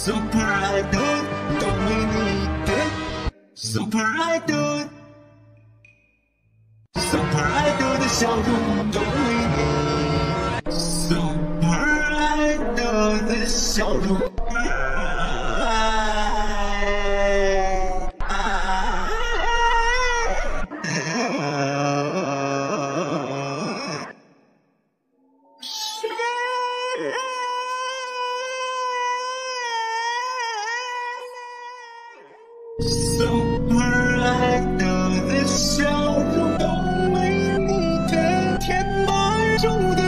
Super Idol 都为你点 Super Idol Super Idol 的笑容都为你 Super Idol 的笑容。Super Idol 的笑容都为你填满住的。